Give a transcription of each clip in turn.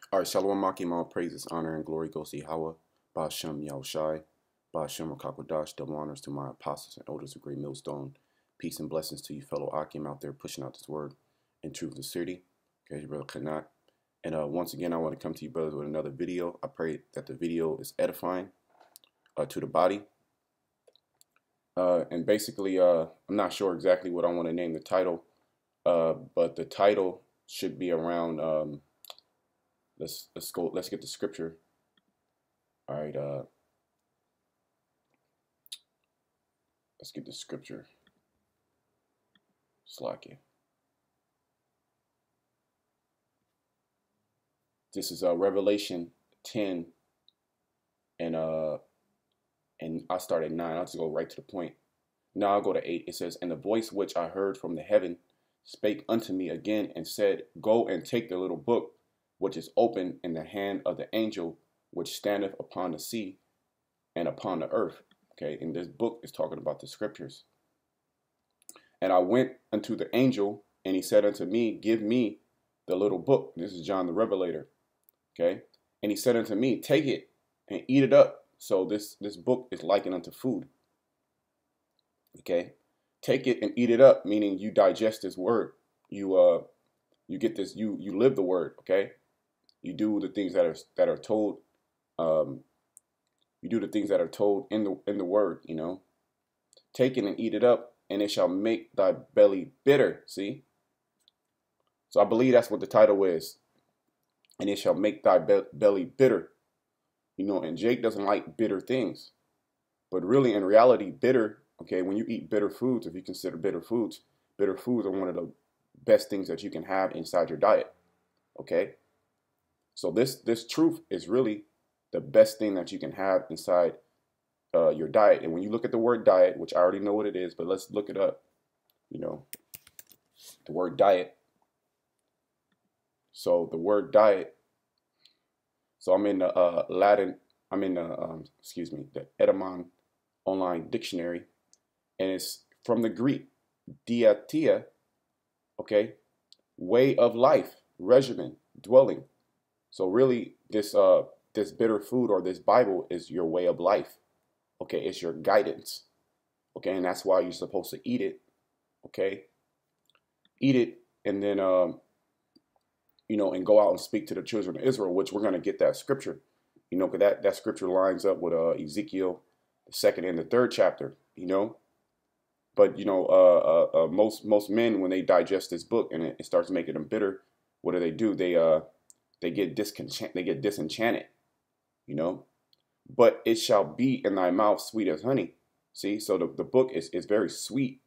All right, Shalom Makim, all praises, honor, and glory goes to Yahweh, Ba'ashem Yahushai, Ba'ashem Rakakwadash, double honors to my apostles and elders of Great Millstone. Peace and blessings to you, fellow Akim out there pushing out this word in truth and city. Okay, your brother Kanat. And once again, I want to come to you, brothers, with another video. I pray that the video is edifying to the body. And basically, I'm not sure exactly what I want to name the title, but the title should be around. Let's go. Let's get the scripture. All right. Let's get the scripture. Slack it. This is Revelation 10, and I start at 9. I'll just go right to the point. Now I'll go to 8. It says, "And the voice which I heard from the heaven spake unto me again, and said, Go and take the little book which is open in the hand of the angel which standeth upon the sea and upon the earth." Okay, and this book is talking about the scriptures. "And I went unto the angel, and he said unto me, Give me the little book." This is John the Revelator. Okay, and he said unto me, Take it and eat it up. So this book is likened unto food. Okay, take it and eat it up, meaning you digest this word. You get this. You live the word. Okay, you do the things that are told. You do the things that are told in the word. You know, take it and eat it up, and it shall make thy belly bitter. See, so I believe that's what the title is, and it shall make thy belly bitter. You know, and Jake doesn't like bitter things, but really, in reality, bitter. Okay, when you eat bitter foods, if you consider bitter foods are one of the best things that you can have inside your diet. Okay, so this truth is really the best thing that you can have inside your diet. And when you look at the word diet, which I already know what it is, but let's look it up. You know, the word diet. So the word diet. So I'm in the Latin. I'm in the the Edamon online dictionary, and it's from the Greek, diatia. Okay, way of life, regimen, dwelling. So really, this bitter food or this Bible is your way of life. Okay, it's your guidance. Okay, and that's why you're supposed to eat it. Okay, eat it, and then you know, and go out and speak to the children of Israel, which we're gonna get that scripture. You know, because that scripture lines up with Ezekiel, the 2nd and the 3rd chapter. You know, but you know, most men, when they digest this book and it starts making them bitter, what do? They get disenchanted. You know, but it shall be in thy mouth sweet as honey. See, so the book is very sweet,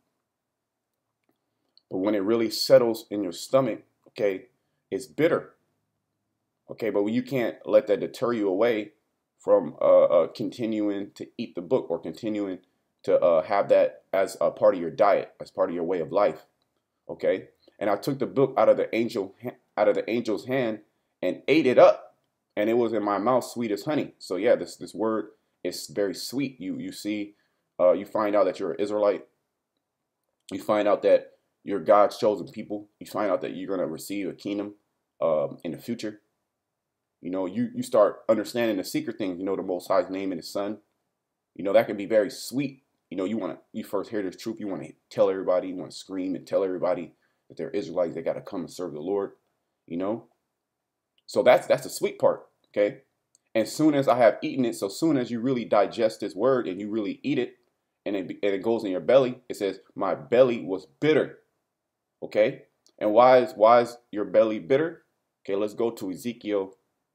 but when it really settles in your stomach, okay, it's bitter. Okay, but you can't let that deter you away from continuing to eat the book or continuing to have that as a part of your diet, as part of your way of life. Okay, and I took the book out of the angel's hand and ate it up, and it was in my mouth sweet as honey. So yeah, this word is very sweet. You see, you find out that you're an Israelite. You find out that you're God's chosen people. You find out that you're gonna receive a kingdom in the future. You know, you start understanding the secret things. You know, the Most High's name and His Son. You know, that can be very sweet. You know, you first hear this truth. You want to tell everybody. You want to scream and tell everybody that they're Israelites. They got to come and serve the Lord. You know, so that's the sweet part. Okay, and soon as I have eaten it, so soon as you really digest this word and you really eat it, and it goes in your belly, it says, "My belly was bitter." Okay, and why is your belly bitter? Okay, let's go to Ezekiel,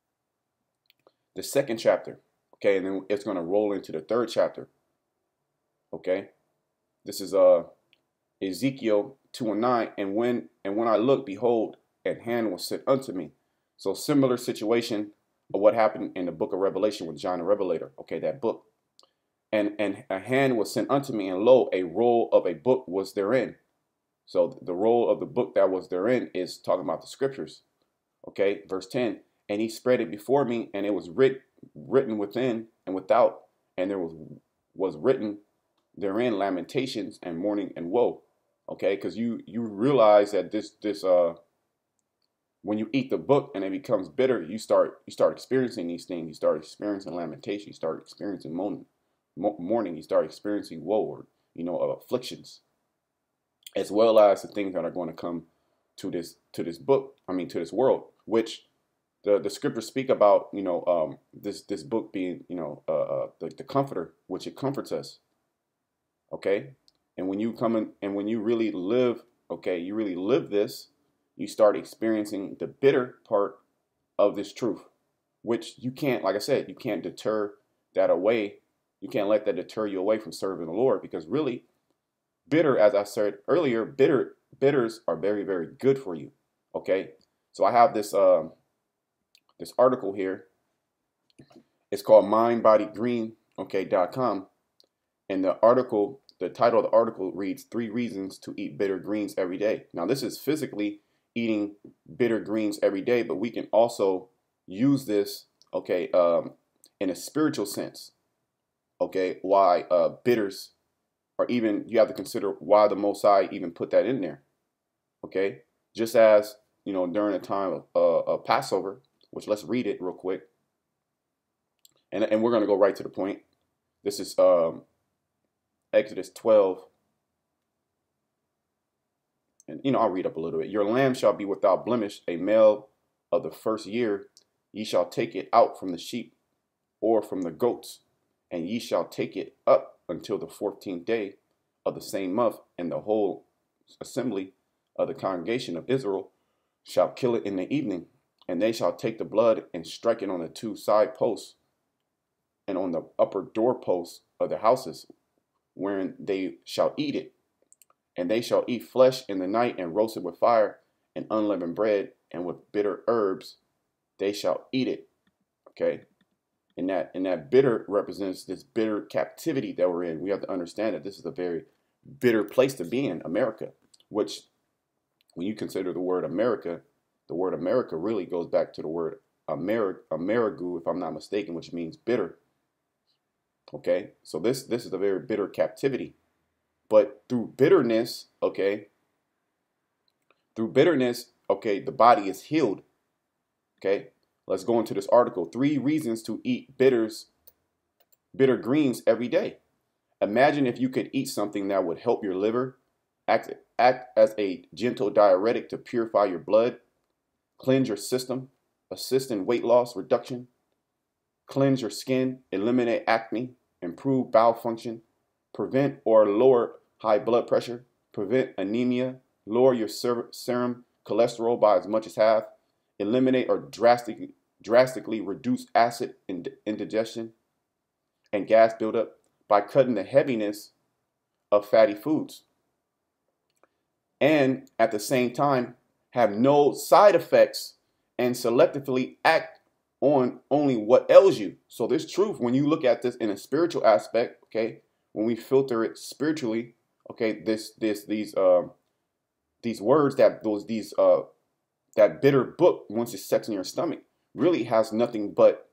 the 2nd chapter. Okay, and then it's going to roll into the 3rd chapter. Okay, this is Ezekiel 2 and 9. And when I looked, behold, an hand was sent unto me. So similar situation of what happened in the book of Revelation with John the Revelator. Okay, that book. And a hand was sent unto me, and lo, a roll of a book was therein. So the roll of the book that was therein is talking about the scriptures. Okay, verse 10. And he spread it before me, and it was written within and without, and there was written therein lamentations and mourning and woe. Okay, because you realize that when you eat the book and it becomes bitter, you start experiencing these things. You start experiencing lamentation. You start experiencing mourning. You start experiencing woe, or afflictions, as well as the things that are going to come to this book. I mean, to this world, which the scriptures speak about. This book being the comforter, which it comforts us. Okay, and when you come in and when you really live, okay, you really live this, you start experiencing the bitter part of this truth, which you can't, like I said, you can't deter that away. You can't let that deter you away from serving the Lord, because really, bitter, as I said earlier, bitters are very, very good for you. Okay, so I have this article here. It's called mindbodygreen, okay.com, and the title of the article reads 3 reasons to eat bitter greens every day. Now, this is physically eating bitter greens every day, but we can also use this, okay, in a spiritual sense. Okay, why bitters, or even you have to consider why the Most High even put that in there. Okay, just as during the time of Passover, which let's read it real quick, and we're gonna go right to the point. This is Exodus 12, and I'll read up a little bit. Your lamb shall be without blemish, a male of the first year. Ye shall take it out from the sheep or from the goats, and ye shall take it up until the 14th day of the same month, and the whole assembly of the congregation of Israel shall kill it in the evening, and they shall take the blood and strike it on the 2 side posts and on the upper doorposts of the houses, wherein they shall eat it. And they shall eat flesh in the night, and roast it with fire and unleavened bread, and with bitter herbs they shall eat it. Okay, and that bitter represents this bitter captivity that we're in. We have to understand that this is a very bitter place to be in, America, which, when you consider the word America really goes back to the word Amerigu, if I'm not mistaken, which means bitter. Okay, so this is a very bitter captivity. But through bitterness, okay, the body is healed. Okay, let's go into this article. 3 reasons to eat bitter greens every day. Imagine if you could eat something that would help your liver, act as a gentle diuretic to purify your blood, cleanse your system, assist in weight loss reduction, cleanse your skin, eliminate acne, improve bowel function, prevent or lower high blood pressure, prevent anemia, lower your serum cholesterol by as much as half, eliminate or drastically reduce acid indigestion and gas buildup by cutting the heaviness of fatty foods, and at the same time have no side effects and selectively act on only what ails you. So this truth, when you look at this in a spiritual aspect, okay, when we filter it spiritually, okay, these words that bitter book, once it sets in your stomach, really has nothing but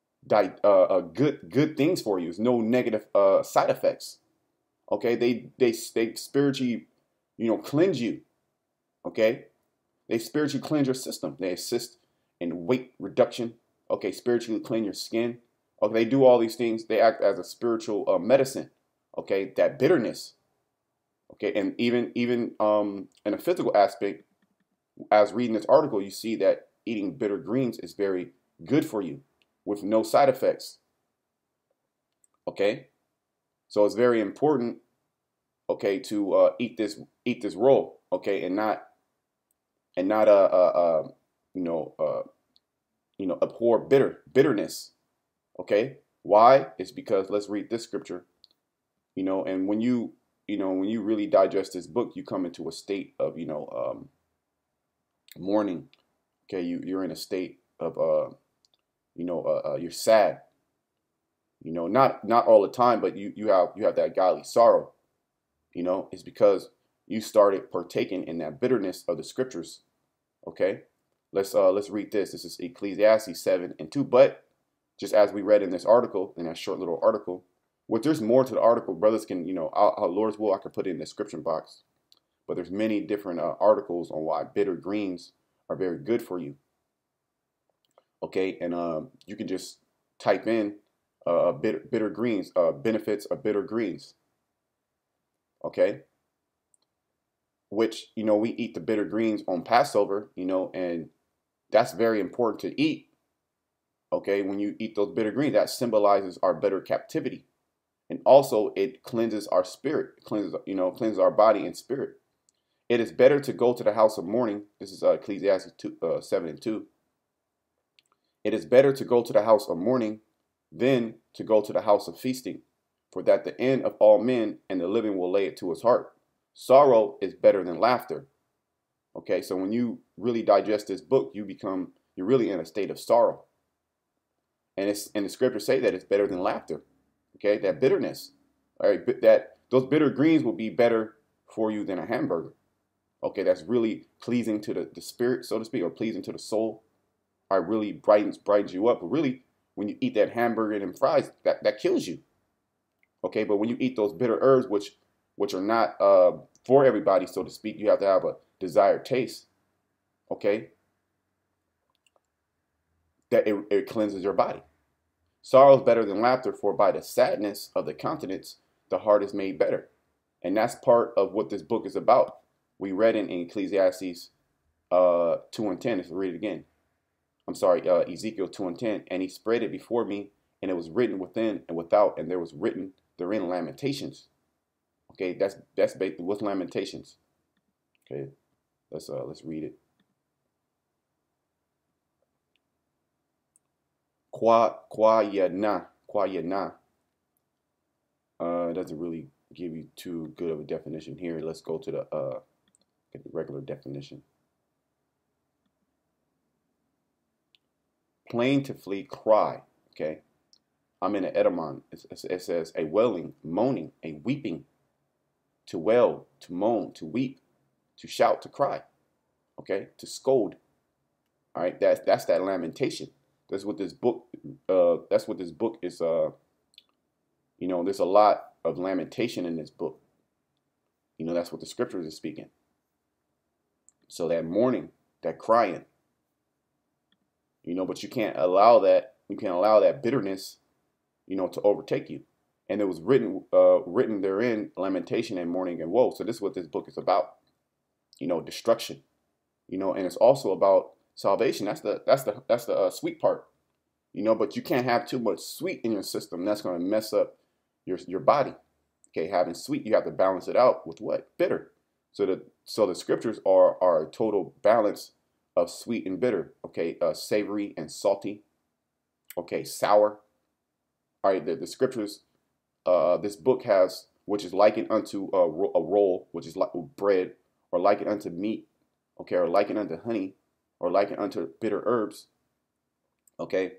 good things for you. There's no negative side effects. Okay, they spiritually, cleanse you. Okay, they spiritually cleanse your system. They assist in weight reduction. Okay, spiritually clean your skin. Okay, they do all these things. They act as a spiritual medicine. Okay, that bitterness. Okay, and even in a physical aspect, as reading this article, you see that eating bitter greens is very good for you with no side effects. Okay, so it's very important, okay, to eat this raw, okay, and not abhor bitterness. Okay, why? It's because, let's read this scripture. And when you really digest this book, you come into a state of mourning. Okay, you're in a state of you're sad. Not all the time, but you have that godly sorrow. It's because you started partaking in that bitterness of the scriptures. Okay, let's read this. This is Ecclesiastes 7:2. But just as we read in this article, in that short little article, there's more to the article, brothers can, our Lord's will, I could put it in the description box. But there's many different articles on why bitter greens are very good for you. Okay, and you can just type in bitter greens, benefits of bitter greens. Okay, which, you know, we eat the bitter greens on Passover, you know, and that's very important to eat. Okay, when you eat those bitter greens, that symbolizes our bitter captivity, and also it cleanses our spirit, cleanses our body and spirit. It is better to go to the house of mourning. This is Ecclesiastes 7:2. It is better to go to the house of mourning than to go to the house of feasting, for that the end of all men and the living will lay it to his heart. Sorrow is better than laughter. Okay, so when you really digest this book, you're really in a state of sorrow. And the scriptures say that it's better than laughter. Okay, that bitterness. All right, that those bitter greens will be better for you than a hamburger. Okay, that's really pleasing to the spirit, so to speak, or pleasing to the soul. All right, really brightens you up. But really, when you eat that hamburger and fries, that kills you. Okay, but when you eat those bitter herbs, which are not for everybody, so to speak, you have to have a desired taste. Okay, that it cleanses your body. Sorrow is better than laughter, for by the sadness of the countenance, the heart is made better. And that's part of what this book is about. We read in Ecclesiastes 2:10. Let's read it again. I'm sorry, Ezekiel 2:10. And he spread it before me, and it was written within and without, and there was written therein lamentations. Okay, that's basically what's lamentations. Okay, let's read it. Qua yana. Doesn't really give you too good of a definition here. Let's go to the regular definition. Plaintively cry. Okay, I'm in an etymon. It says a wailing, moaning, a weeping. To wail, to moan, to weep, to shout, to cry. Okay, to scold. All right, that's that lamentation. That's what this book. That's what this book is. You know, there's a lot of lamentation in this book. You know, that's what the scriptures are speaking. So that mourning, that crying. You know, but you can't allow that. You can't allow that bitterness, you know, to overtake you. And it was written therein, lamentation and mourning and woe. So this is what this book is about. You know, destruction. You know, and it's also about salvation. That's the sweet part. You know, but you can't have too much sweet in your system. That's going to mess up your body. Okay, having sweet, you have to balance it out with what? Bitter. So the scriptures are a total balance of sweet and bitter. Okay, savory and salty. Okay, sour. All right, the scriptures. This book has, which is likened unto a roll, which is like bread, or likened unto meat. Okay, or likened unto honey, or likened unto bitter herbs. Okay.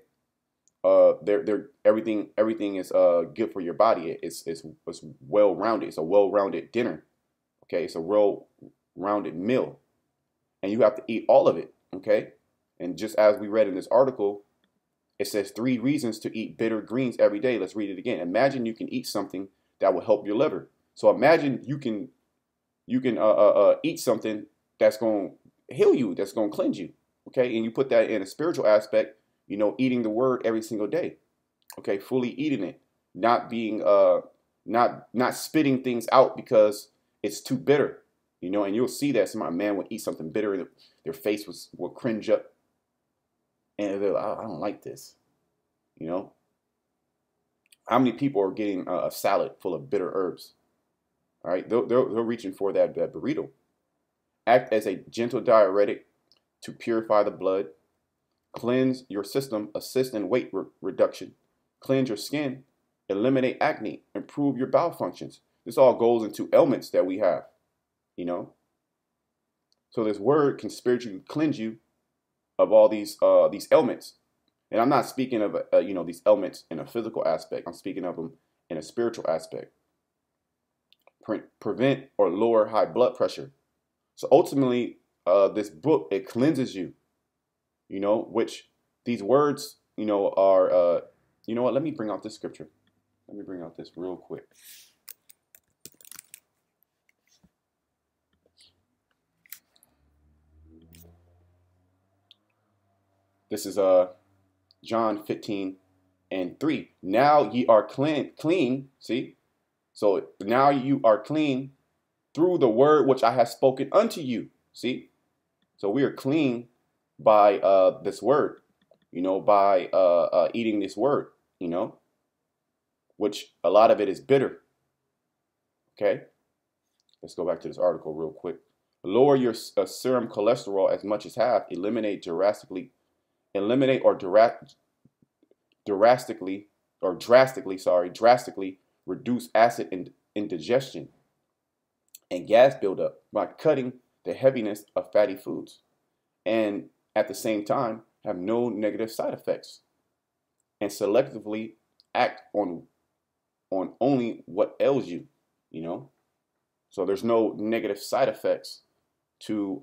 Everything is good for your body. It's well rounded. It's a well rounded dinner. Okay, it's a well rounded meal, and you have to eat all of it. Okay, and just as we read in this article, it says 3 reasons to eat bitter greens every day. Let's read it again. Imagine you can eat something that will help your liver. So imagine you can eat something that's going to heal you, that's going to cleanse you. Okay, and you put that in a spiritual aspect. You know, eating the word every single day. Okay, fully eating it, not being not spitting things out because it's too bitter. You know, and you'll see that some man would eat something bitter and their face will cringe up, and they're like, I don't like this. You know, how many people are getting a salad full of bitter herbs? All right, they're reaching for that burrito. Act as a gentle diuretic to purify the blood. Cleanse your system, assist in weight reduction. Cleanse your skin, eliminate acne, improve your bowel functions. This all goes into ailments that we have, you know. So this word can spiritually cleanse you of all these ailments. And I'm not speaking of you know, these ailments in a physical aspect. I'm speaking of them in a spiritual aspect. Prevent or lower high blood pressure. So ultimately, this book, it cleanses you. You know, which these words, you know, are, you know what, let me bring out this scripture. Let me bring out this real quick. This is John 15:3. Now ye are clean. See? So now you are clean through the word which I have spoken unto you. See? So we are clean by this word, by eating this word, which a lot of it is bitter. Okay? Let's go back to this article real quick. Lower your serum cholesterol as much as have. Eliminate drastically, drastically reduce acid indigestion and gas buildup by cutting the heaviness of fatty foods, and at the same time have no negative side effects, and selectively act on only what ails you. So there's no negative side effects to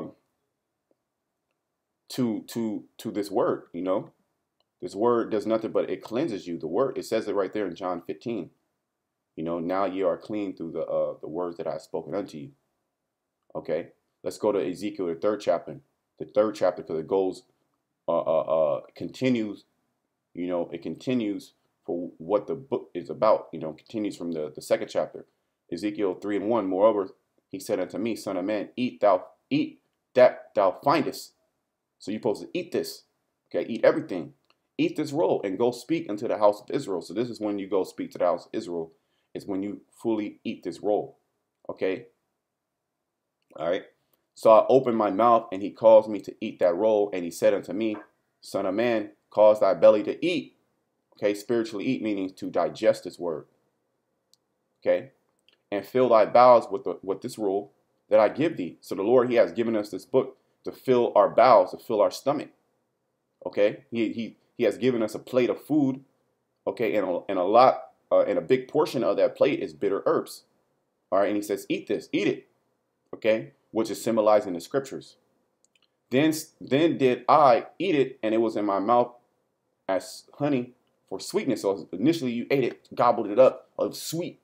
this word. This word does nothing but it cleanses you. The word, it says it right there in John 15. Now you are clean through the words that I have spoken unto you. Okay, let's go to Ezekiel, the third chapter. The third chapter, because it goes continues. It continues for what the book is about. Continues from the second chapter. Ezekiel 3:1. Moreover, he said unto me, Son of man, eat that thou findest. So you're supposed to eat this. Okay, eat everything. Eat this roll and go speak unto the house of Israel. So this is when you go speak to the house of Israel. It's when you fully eat this roll. Okay. All right. So I opened my mouth, and he caused me to eat that roll. And he said unto me, Son of man, cause thy belly to eat. Okay. Spiritually eat, meaning to digest this word. Okay. And fill thy bowels with this roll that I give thee. So the Lord, he has given us this book to fill our bowels, to fill our stomach. Okay. He has given us a plate of food. Okay. And a big portion of that plate is bitter herbs. All right. And he says, eat this, eat it. Okay. Which is symbolized in the scriptures. Then did I eat it, and it was in my mouth as honey for sweetness. So initially you ate it, gobbled it up, of sweet.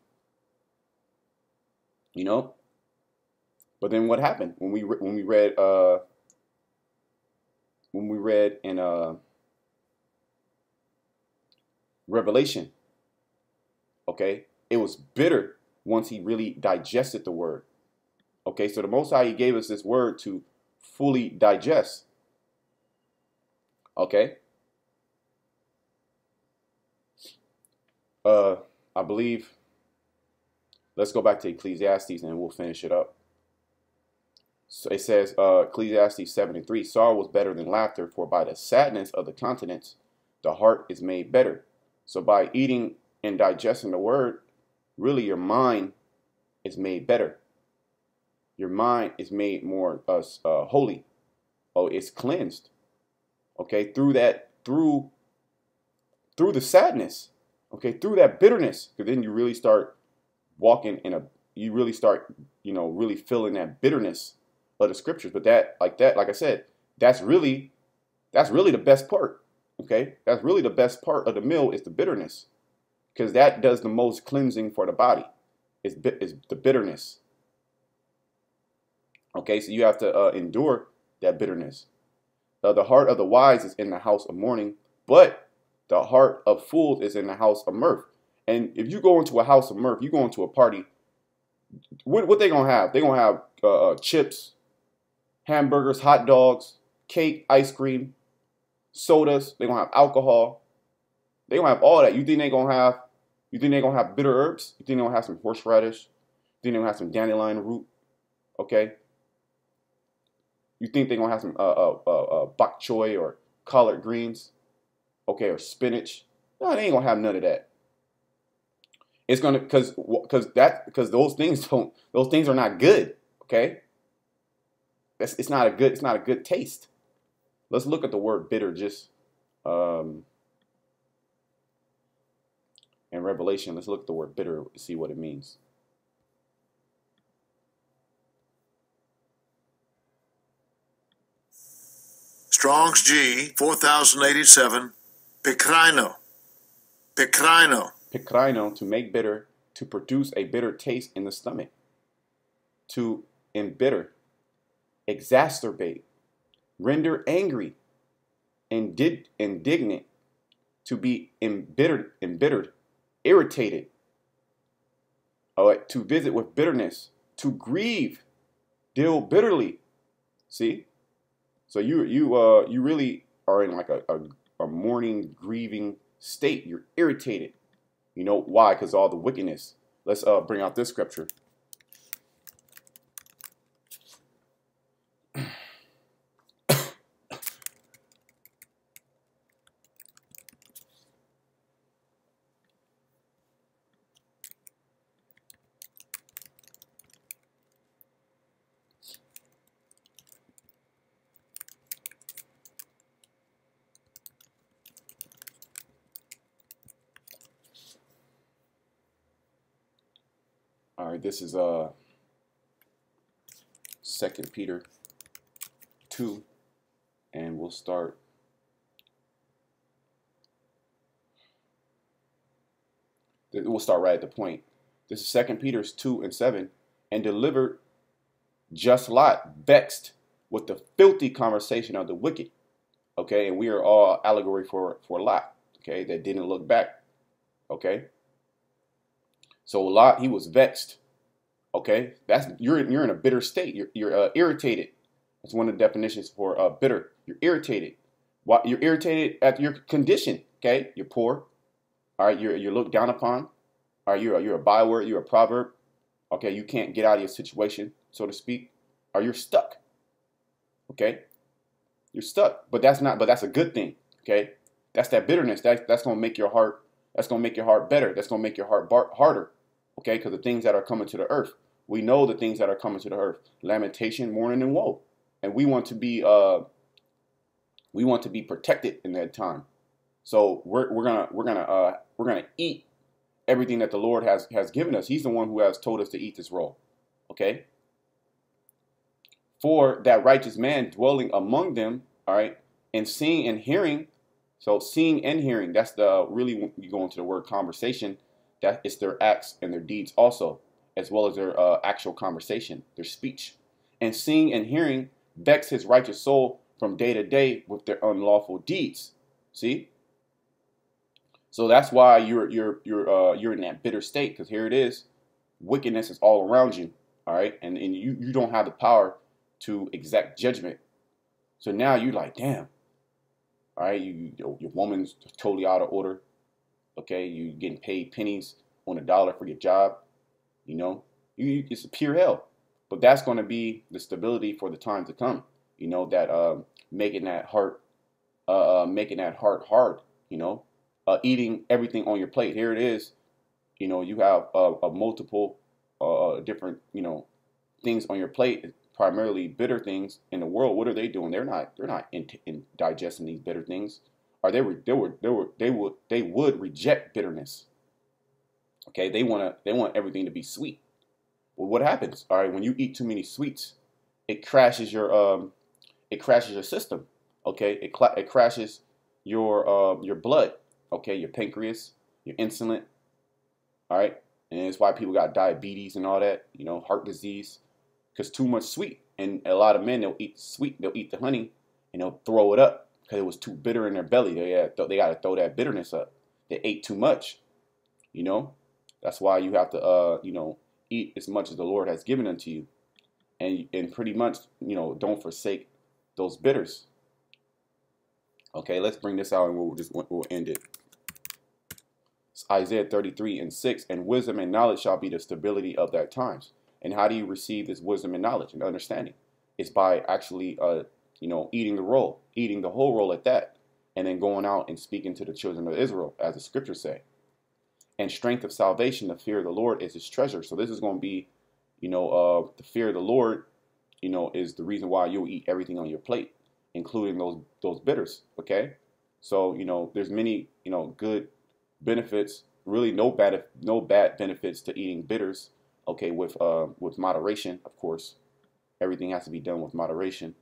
But then what happened when we read in Revelation? Okay, it was bitter once he really digested the word. Okay, so the Most High, he gave us this word to fully digest. Okay. I believe, let's go back to Ecclesiastes and we'll finish it up. So it says, Ecclesiastes 7:3, sorrow was better than laughter, for by the sadness of the countenance, the heart is made better. So by eating and digesting the word, really your mind is made better. Your mind is made more holy. Oh, it's cleansed. Okay, through the sadness. Okay, through that bitterness, because then you really start walking really feeling that bitterness of the scriptures. But like I said, that's really the best part. Okay, that's really the best part of the meal is the bitterness, because that does the most cleansing for the body. Is the bitterness. Okay, so you have to endure that bitterness. The heart of the wise is in the house of mourning, but the heart of fools is in the house of mirth. And if you go into a house of mirth, you go into a party, what they gonna have? They gonna have chips, hamburgers, hot dogs, cake, ice cream, sodas. They gonna have alcohol. They gonna have all that. You think they gonna have bitter herbs? You think they gonna have some horseradish? You think they gonna have some dandelion root? Okay. You think they're gonna have some bok choy or collard greens, okay, or spinach? No, they ain't gonna have none of that. It's gonna because those things are not good. Okay, it's not a good taste. Let's look at the word bitter just in Revelation. Let's look at the word bitter to see what it means. Strong's G 4087, pikrino. Pikrino, to make bitter, to produce a bitter taste in the stomach, to embitter, exacerbate, render angry, indignant, to be embittered, irritated, all right, to visit with bitterness, to grieve, deal bitterly. See? So you really are in like a mourning, grieving state. You're irritated. You know why? Because all the wickedness. Let's bring out this scripture. All right, this is 2 Peter 2, and we'll start. We'll start right at the point. This is 2 Peter 2 and 7. And delivered just Lot, vexed with the filthy conversation of the wicked. Okay, and we are all allegory for Lot. Okay, that didn't look back. Okay, so Lot, he was vexed. Okay, that's you're in a bitter state. You're irritated. That's one of the definitions for bitter. You're irritated. Why you're irritated at your condition? Okay, you're poor. All right, you're looked down upon. All right, you're a byword. You're a proverb. Okay, you can't get out of your situation, so to speak. Or you're stuck. Okay, you're stuck. But that's a good thing. Okay, that's that bitterness. That's gonna make your heart. That's gonna make your heart better. That's gonna make your heart harder. Okay, because the things that are coming to the earth. We know the things that are coming to the earth: lamentation, mourning, and woe. And we want to be protected in that time. So we're gonna eat everything that the Lord has given us. He's the one who has told us to eat this roll. Okay. For that righteous man dwelling among them, all right, and seeing and hearing. So seeing and hearing, that's the really when you go into the word conversation. That it's their acts and their deeds also, as well as their actual conversation, their speech. And seeing and hearing vex his righteous soul from day to day with their unlawful deeds. See? So that's why you're in that bitter state, because here it is, wickedness is all around you, all right, and you don't have the power to exact judgment. So now you're like, damn, all right, your woman's totally out of order. Okay, you getting paid pennies on a dollar for your job. You know, it's a pure hell. But that's going to be the stability for the time to come. You know, that making that heart hard. You know, eating everything on your plate. Here it is. You know, you have a multiple different things on your plate. Primarily bitter things in the world. What are they doing? They're not in digesting these bitter things. Or they would reject bitterness. Okay, they want everything to be sweet. Well, what happens? All right, when you eat too many sweets, it crashes your system. Okay, it crashes your blood. Okay, your pancreas, your insulin. All right, and it's why people got diabetes and all that. You know, heart disease, because too much sweet. And a lot of men, they'll eat sweet, they'll eat the honey, and they'll throw it up. Because it was too bitter in their belly. They got to throw that bitterness up. They ate too much. You know, that's why you have to eat as much as the Lord has given unto you, and pretty much don't forsake those bitters. Okay, let's bring this out and we'll end it. It's Isaiah 33 and 6, and wisdom and knowledge shall be the stability of that times. And how do you receive this wisdom and knowledge and understanding? It's by actually eating the whole roll at that, and then going out and speaking to the children of Israel, as the scriptures say. And strength of salvation, the fear of the Lord is his treasure. So this is going to be, the fear of the Lord, is the reason why you'll eat everything on your plate, including those bitters. Okay, so there's many good benefits, really no bad benefits to eating bitters. Okay, with moderation, of course. Everything has to be done with moderation.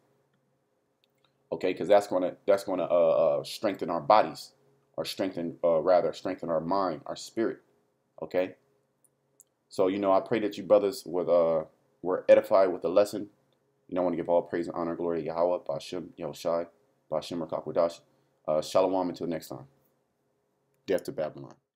Okay, because that's gonna strengthen our bodies, or strengthen our mind, our spirit. Okay. So I pray that you brothers were edified with the lesson. I want to give all praise and honor, glory to Yahweh, Ba'Shem, Yahushai, Ba'Shem Rakakwadash. Shalom until next time. Death to Babylon.